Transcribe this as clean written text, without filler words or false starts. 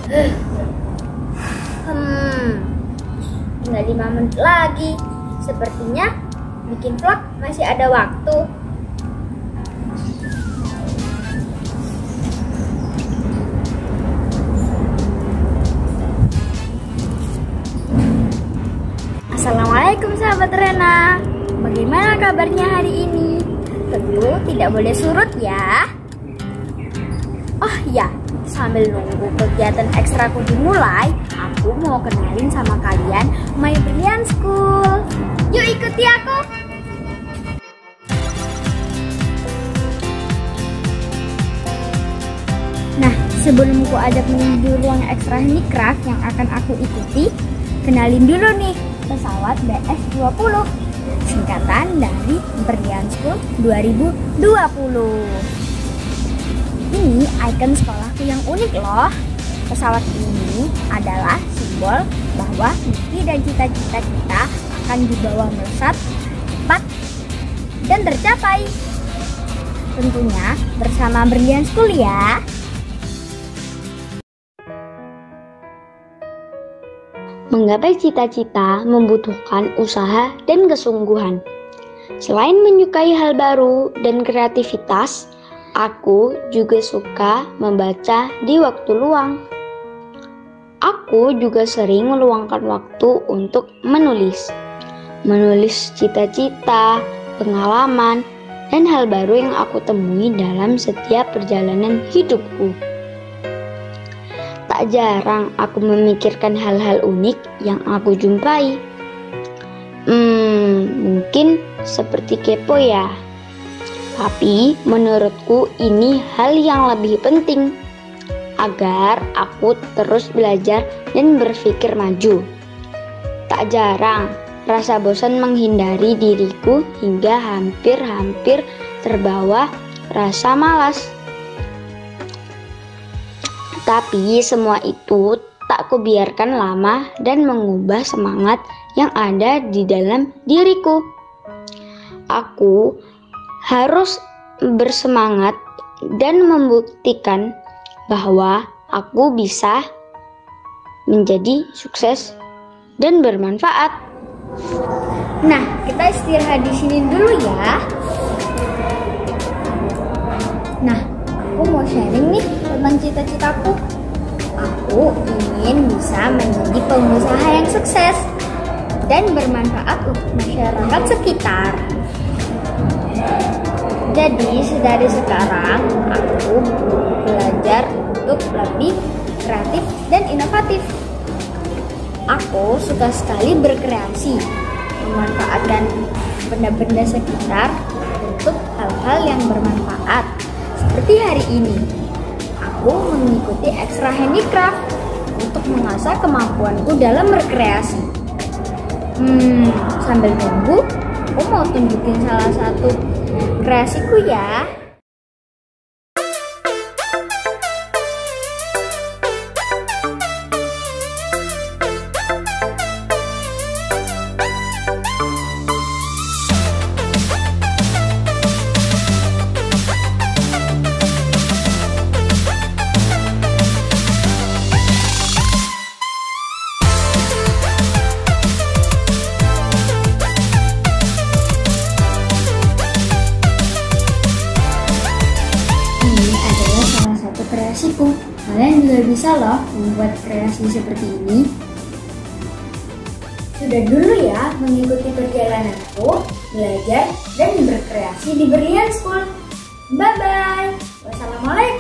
Tinggal 5 menit lagi. Sepertinya bikin vlog masih ada waktu. Assalamualaikum sahabat Rena. Bagaimana kabarnya hari ini? Tentu tidak boleh surut ya. Oh ya, sambil nunggu kegiatan ekstraku dimulai, aku mau kenalin sama kalian My Brilliant School. Yuk ikuti aku. Nah, sebelum ku ajak menuju ruang ekstra handicraft yang akan aku ikuti, kenalin dulu nih pesawat BS-20, singkatan dari Brilliant School 2020. Ini ikon sekolahku yang unik loh. Pesawat ini adalah simbol bahwa mimpi dan cita-cita kita akan dibawa melesat, cepat, dan tercapai. Tentunya bersama Brilliant School ya. Menggapai cita-cita membutuhkan usaha dan kesungguhan. Selain menyukai hal baru dan kreativitas, aku juga suka membaca di waktu luang. Aku juga sering meluangkan waktu untuk menulis cita-cita, pengalaman, dan hal baru yang aku temui dalam setiap perjalanan hidupku. Tak jarang aku memikirkan hal-hal unik yang aku jumpai. Mungkin seperti kepo ya. Tapi menurutku ini hal yang lebih penting agar aku terus belajar dan berpikir maju. Tak jarang rasa bosan menghindari diriku hingga hampir terbawa rasa malas. Tapi semua itu tak kubiarkan lama dan mengubah semangat yang ada di dalam diriku. Aku harus bersemangat dan membuktikan bahwa aku bisa menjadi sukses dan bermanfaat. Nah, kita istirahat di sini dulu ya. Nah, aku mau sharing nih tentang cita-citaku. Aku ingin bisa menjadi pengusaha yang sukses dan bermanfaat untuk masyarakat sekitar. Jadi dari sekarang aku belajar untuk lebih kreatif dan inovatif. Aku suka sekali berkreasi, memanfaatkan benda-benda sekitar untuk hal-hal yang bermanfaat. Seperti hari ini, aku mengikuti ekstra handicraft untuk mengasah kemampuanku dalam berkreasi. Sambil nunggu, aku mau tunjukin salah satu kreasiku ya. Kreasiku, kalian juga bisa loh membuat kreasi seperti ini. Sudah dulu ya mengikuti perjalananku, belajar dan berkreasi di Brilliant School. Bye bye. Wassalamualaikum.